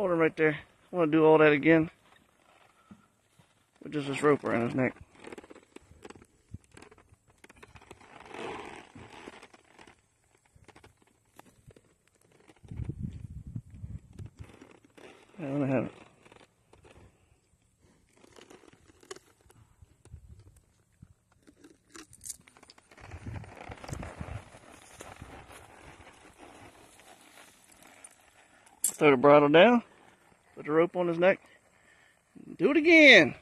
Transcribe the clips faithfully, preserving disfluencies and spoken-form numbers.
Hold him right there. I want to do all that again with just this rope around his neck. I don't have it. Throw the bridle down, put the rope on his neck, do it again.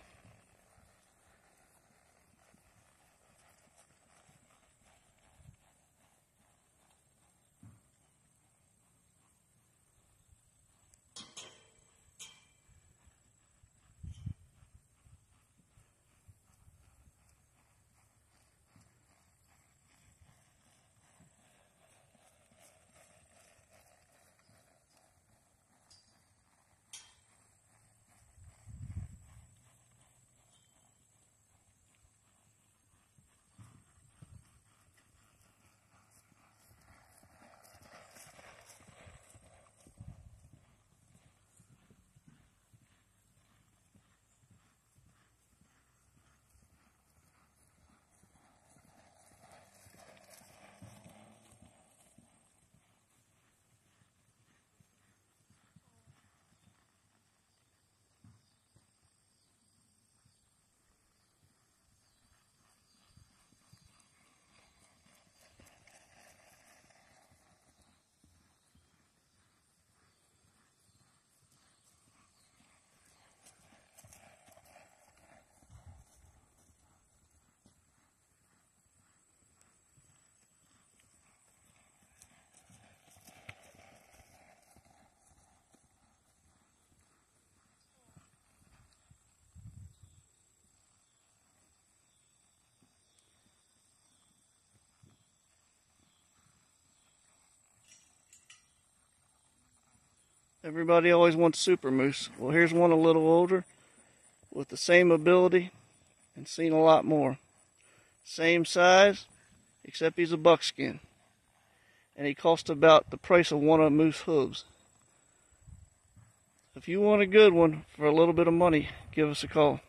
Everybody always wants super moose. Well, here's one a little older with the same ability and seen a lot more. Same size, except he's a buckskin. And he costs about the price of one of moose hooves. If you want a good one for a little bit of money, give us a call.